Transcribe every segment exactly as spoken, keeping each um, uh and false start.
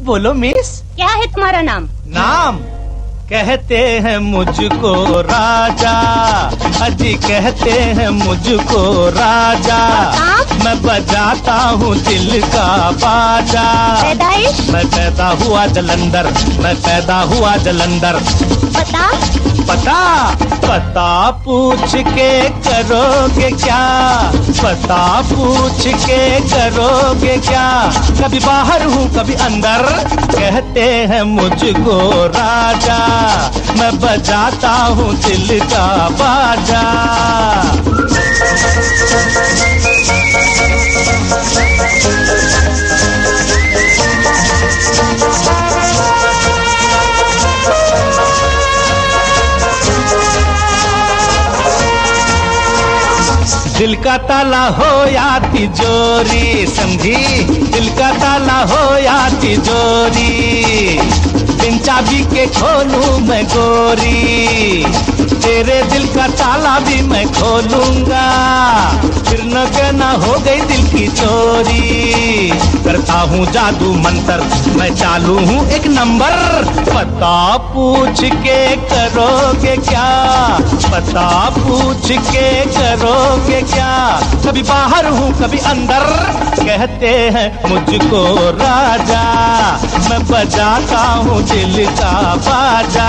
बोलो मिस। क्या है तुम्हारा नाम? नाम कहते हैं मुझको राजा, अजी कहते हैं मुझको राजा। मैं बजाता हूँ दिल का बाजा। पैदाइश? मैं पैदा हुआ जलंधर, मैं पैदा हुआ जलंधर। पता? पता पता पूछ के करोगे क्या, पता पूछ के करोगे क्या। कभी बाहर हूँ कभी अंदर, कहते हैं मुझको राजा। मैं बजाता हूँ दिल का बाजा। दिल का ताला हो या तिजोरी, समझी? दिल का ताला हो या तिजोरी, बिन चाबी के खोलूं मैं गोरी। तेरे दिल का ताला भी मैं खोलूंगा, फिर न कहना हो गई दिल की चोरी। करता हूँ जादू मंतर, मैं चालू हूँ एक नंबर। पता पूछ के करोगे क्या, पता पूछ के करोगे क्या। कभी बाहर हूँ कभी अंदर, कहते हैं मुझको राजा। मैं बजाता हूँ दिल का बाजा।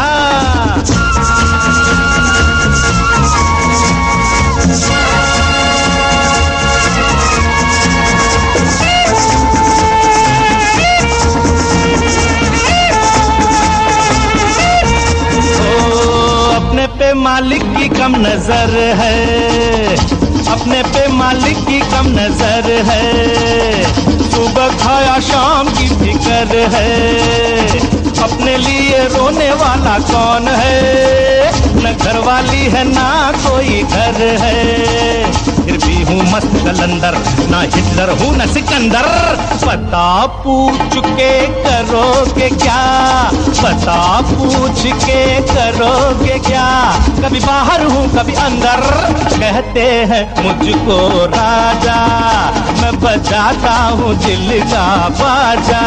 अपने पे मालिक की कम नजर है, अपने पे मालिक की कम नजर है। सुबह खाया शाम की फिक्र है, अपने लिए रोने वाला कौन है। न घर वाली है ना कोई घर है, फिर भी हूँ मस्त कलंदर। ना हिटलर हूँ न सिकंदर। पता पूछ के करोगे क्या, पता पूछ के करोगे क्या। कभी बाहर हूँ कभी अंदर, कहते हैं मुझको राजा। मैं बजाता हूँ दिल का बाजा।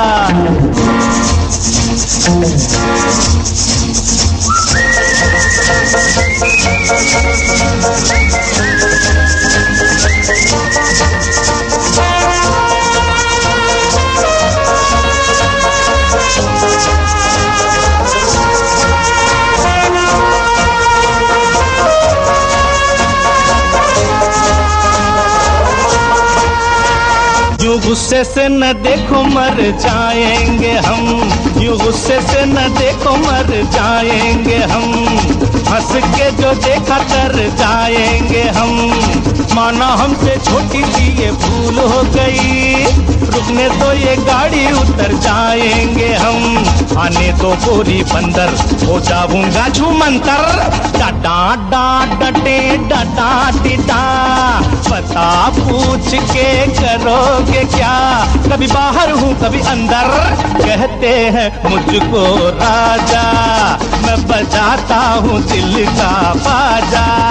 यूं गुस्से से न देखो मर जाएंगे हम, यूं गुस्से से न देखो मर जाएंगे हम। हंस के जो देखा कर जाएंगे हम। माना हमसे छोटी सी ये भूल हो गई, रुकने तो ये गाड़ी उतर जाएंगे हम। आने दो गोरी बंदर, हो जाऊंगा छूमंतर। डाडा डाड डटे डाडा टिटा, पता पूछ के करोगे क्या। कभी बाहर हूँ कभी अंदर, कहते हैं मुझको राजा। मैं बजाता हूँ दिल का बाजा।